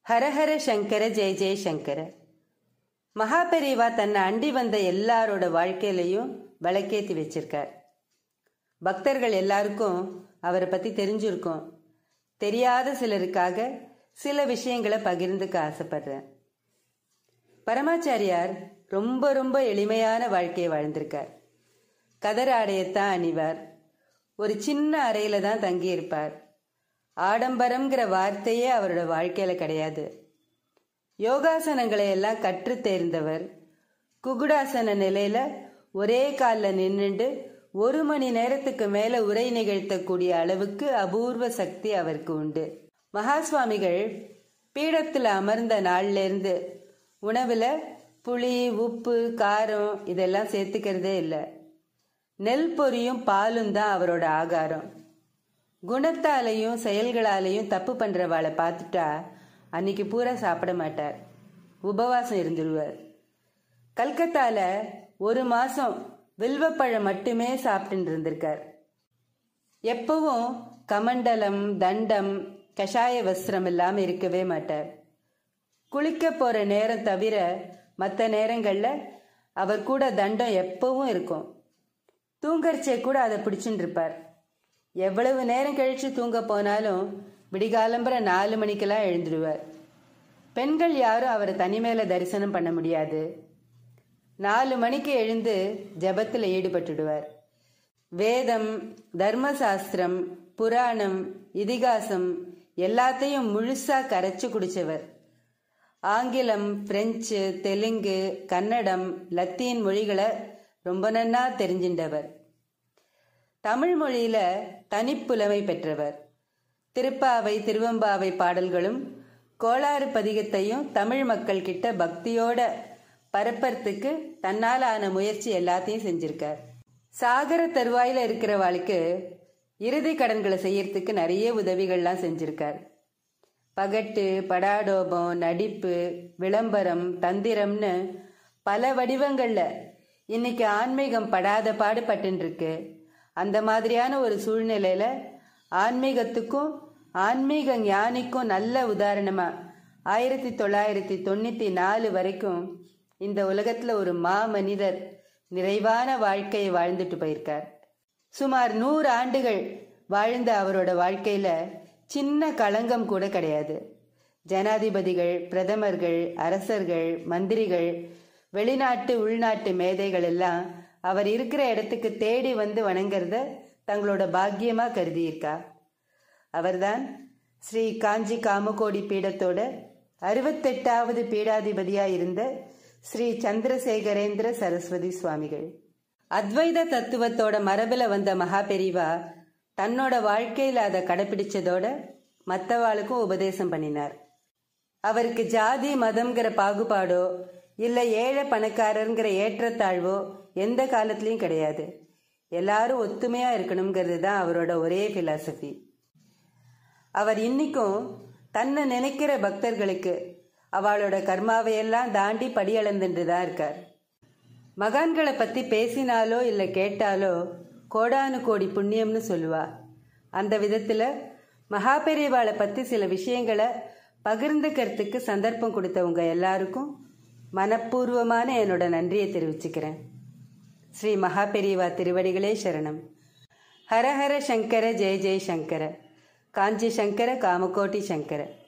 ஹரஹர சங்கர ஜெய ஜெய சங்கர. மகாபெரிவா தன்னை அண்டி வந்த எல்லாரோட வாழ்க்கையிலையும் விளக்கேற்றி வச்சிருக்கார். பக்தர்கள் எல்லாருக்கும் அவரை பற்றி தெரிஞ்சிருக்கும். தெரியாத சிலருக்காக சில விஷயங்களை பகிர்ந்துக்க ஆசைப்படுறேன். பரமாச்சாரியார் ரொம்ப ரொம்ப எளிமையான வாழ்க்கையை வாழ்ந்திருக்கார். கதர் ஆடையத்தான் அணிவார். ஒரு சின்ன அறையில தான் தங்கியிருப்பார். ஆடம்பரம்ங்கிற வார்த்தையே அவரோட வாழ்க்கையில கிடையாது. யோகாசனங்களை எல்லாம் கற்று தேர்ந்தவர். குகுடாசன நிலையில ஒரே காலில் நின்றுண்டு 1 மணி நேரத்துக்கு மேல உரை நிகழ்த்தக்கூடிய அளவுக்கு அபூர்வ சக்தி அவருக்கு உண்டு. மகாஸ்வாமிகள் பீடத்தில் அமர்ந்த நாள்ல இருந்து உணவுல புளி, உப்பு, காரம் இதெல்லாம் சேர்த்துக்கிறதே இல்லை. நெல் பொரியும் பாலும் தான் அவரோட ஆகாரம். குணத்தாலையும் செயல்களாலையும் தப்பு பண்றவாளை பார்த்துட்டா அன்னைக்கு பூரா சாப்பிட மாட்டார். உபவாசம் இருந்துருவார். கல்கத்தால 1 மாசம் வில்வப்பழம் மட்டுமே சாப்பிட்டு இருந்திருக்கார். எப்பவும் கமண்டலம், தண்டம், கஷாய வஸ்திரம் இல்லாம இருக்கவே மாட்டார். குளிக்க போற நேரம் தவிர மற்ற நேரங்கள்ல அவர் கூட தண்டம் எப்பவும் இருக்கும். தூங்கரிச்சே கூட அதை பிடிச்சுட்டு இருப்பார். எவ்வளவு நேரம் கழிச்சு தூங்க போனாலும் விடிகாலம்பர 4 மணிக்கெல்லாம் எழுந்துடுவார். பெண்கள் யாரும் அவரை தனிமேல தரிசனம் பண்ண முடியாது. 4 மணிக்கு எழுந்து ஜபத்தில் ஈடுபட்டுடுவார். வேதம், தர்மசாஸ்திரம், புராணம், இதிகாசம் எல்லாத்தையும் முழுசா கரைச்சு குடிச்சவர். ஆங்கிலம், பிரெஞ்சு, தெலுங்கு, கன்னடம், லத்தீன் மொழிகளை ரொம்ப நன்னா தெரிஞ்சின்றவர். தமிழ் மொழியில தனிப்புலமை பெற்றவர். திருப்பாவை, திருவம்பாவை பாடல்களும் கோளாறு பதிகத்தையும் தமிழ் மக்கள் கிட்ட பக்தியோட பரப்பறதுக்கு தன்னால ஆன முயற்சி எல்லாத்தையும் செஞ்சிருக்கார். சாகர தருவாயில இருக்கிறவாளுக்கு இறுதி கடன்களை செய்யறதுக்கு நிறைய உதவிகள்லாம் செஞ்சிருக்கார். பகட்டு, படாடோபம், நடிப்பு, விளம்பரம், தந்திரம்னு பல வடிவங்கள்ல இன்னைக்கு ஆன்மீகம் படாத பாடுபட்டு இருக்கு. அந்த மாதிரியான ஒரு சூழ்நிலையில ஆன்மீகத்துக்கும் ஆன்மீக ஞானிக்கும் நல்ல உதாரணமா 1994 வரைக்கும் இந்த உலகத்துல ஒரு மனிதர் நிறைவான வாழ்க்கையை வாழ்ந்துட்டு போயிருக்கார். சுமார் 100 ஆண்டுகள் வாழ்ந்த அவரோட வாழ்க்கையில சின்ன களங்கம் கூட கிடையாது. ஜனாதிபதிகள், பிரதமர்கள், அரசர்கள், மந்திரிகள், வெளிநாட்டு உள்நாட்டு மேதைகள் எல்லாம் அவர் இருக்கிற இடத்துக்கு தேடி வந்து வணங்குறத தங்களோட பாக்கியமா கருதியிருக்கா. அவர்தான் ஸ்ரீ காஞ்சி காமகோடி பீடத்தோட 68வது பீடாதிபதியா இருந்த ஸ்ரீ சந்திரசேகரேந்திர சரஸ்வதி சுவாமிகள். அத்வைத தத்துவத்தோட மரபுல வந்த மகாபெரிவா தன்னோட வாழ்க்கையில அதை கடைபிடிச்சதோட மற்றவாளுக்கும் உபதேசம் பண்ணினார். அவருக்கு ஜாதி மதம்ங்கிற பாகுபாடோ இல்லை ஏழை பணக்காரருங்கிற ஏற்றத்தாழ்வோ எந்த காலத்திலையும் கிடையாது. எல்லாரும் ஒத்துமையா இருக்கணுங்கிறது தான் அவரோட ஒரே பிலாசபி. அவர் இன்னைக்கும் தன்னை நினைக்கிற பக்தர்களுக்கு அவளோட கர்மாவையெல்லாம் தாண்டி படியளந்துட்டு தான் இருக்கார். மகான்களை பத்தி பேசினாலோ இல்லை கேட்டாலோ கோடானு கோடி புண்ணியம்னு சொல்லுவா. அந்த விதத்துல மகாபெரிவாளை பத்தி சில விஷயங்களை பகிர்ந்துக்கிறதுக்கு சந்தர்ப்பம் கொடுத்தவங்க எல்லாருக்கும் மனப்பூர்வமான என்னோட நன்றியை தெரிவிச்சுக்கிறேன். ஸ்ரீ மகாபெரிவா திருவடிகளே சரணம். ஹரஹர சங்கர ஜெய ஜெய சங்கர. காஞ்சி சங்கர காமகோட்டி சங்கர.